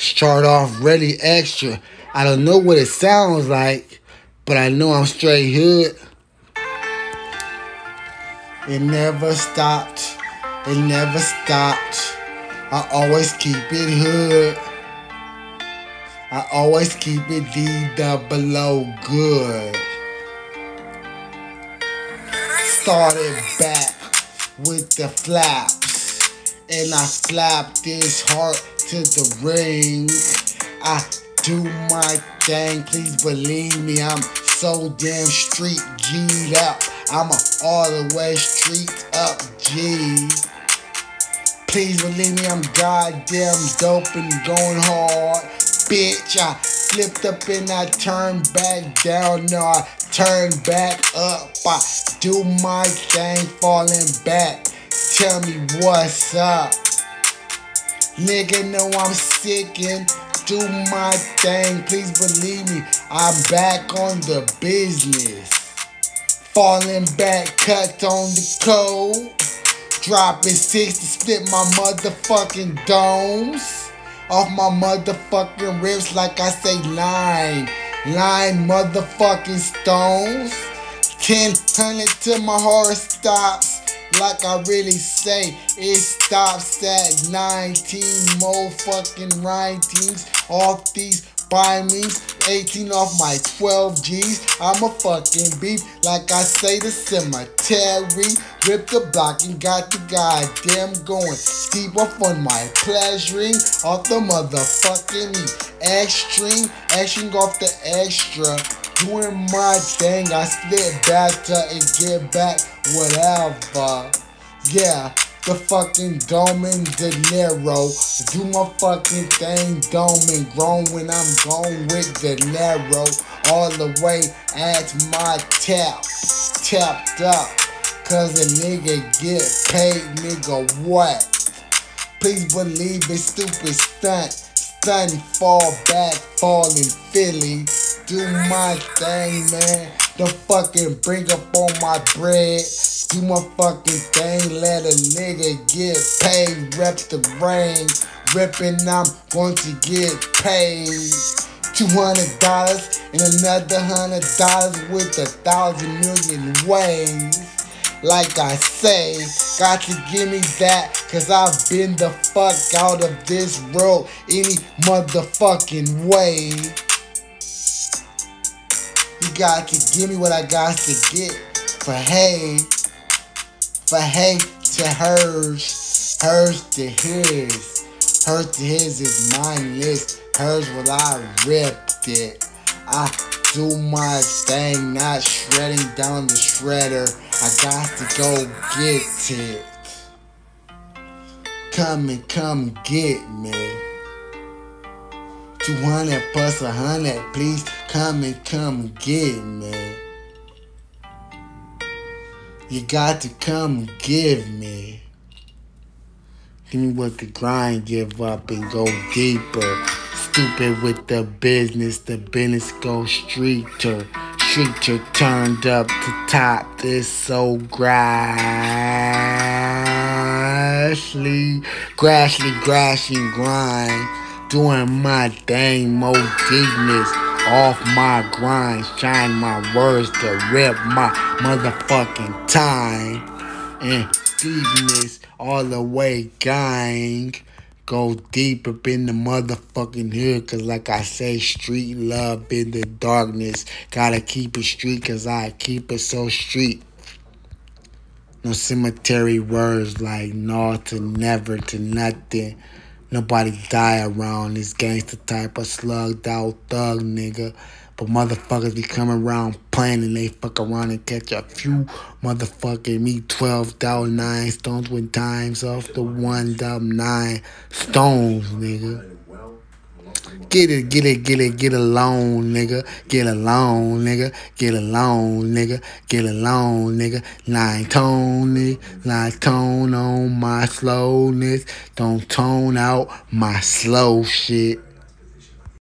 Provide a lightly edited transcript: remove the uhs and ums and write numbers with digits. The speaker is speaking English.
Start off really extra. I don't know what it sounds like, but I know I'm straight hood. It never stopped. It never stopped. I always keep it hood. I always keep it D-double-O good. Started back with the flaps, and I flap this heart to the ring. I do my thing, please believe me, I'm so damn street G'd up. I'm a all the way street up G. Please believe me, I'm goddamn dope and going hard. Bitch, I flipped up and I turned back down. No, I turned back up. I do my thing, falling back. Tell me what's up. Nigga, know I'm sickin'. Do my thing, please believe me. I'm back on the business. Falling back, cut on the code. Dropping 6 to split my motherfucking domes. Off my motherfucking ribs like I say line motherfucking stones. 1000 till my heart stops. Like I really say, it stops at 19 more fucking writings off these by me. 18 off my 12 G's. I'm a fucking beef, like I say, the cemetery. Rip the block and got the goddamn going. Deep off on my pleasuring off the motherfucking extreme. Extreme off the extra. Doing my thing, I split back to and get back, whatever. Yeah, the fucking Dome and De Niro. Do my fucking thing, Dome and grown when I'm gone with De Niro. All the way at my tapped up. Cause a nigga get paid, nigga what? Please believe it, stupid stunt. Stunt, fall back, fall in Philly. Do my thing, man. Don't fucking bring up on my bread. Do my fucking thing, let a nigga get paid. Rep the ring, rippin', I'm going to get paid. $200 and another $100 with 1,000 million ways. Like I say, got to give me that, cause I've been the fuck out of this world any motherfucking way. You got to give me what I got to get. For hey to hers, hers to his. Hers to his is mindless, hers will I ripped it. I do my thing, not shredding down the shredder. I got to go get it. Come get me. 200 plus 100, please come get me. You got to come give me. Give me what the grind, give up and go deeper. Stupid with the business go streeter. Streeter turned up to top, this so grassy grind. Doing my thing, more deepness off my grind. Shine my words to rip my motherfucking time. And deepness all the way, gang. Go deep up in the motherfucking hood, cause like I say, street love in the darkness. Gotta keep it street, cause I keep it so street. No cemetery words like no to never to nothing. Nobody die around this gangster type of slugged out thug nigga. But motherfuckers be coming around playing and they fuck around and catch a few motherfucking me 12,9 stones with times off the 1,9 stones, nigga. Get alone, nigga. Get alone, nigga. Get alone, nigga. Get alone, nigga. 9 tone on my slowness. Don't tone out my slow shit.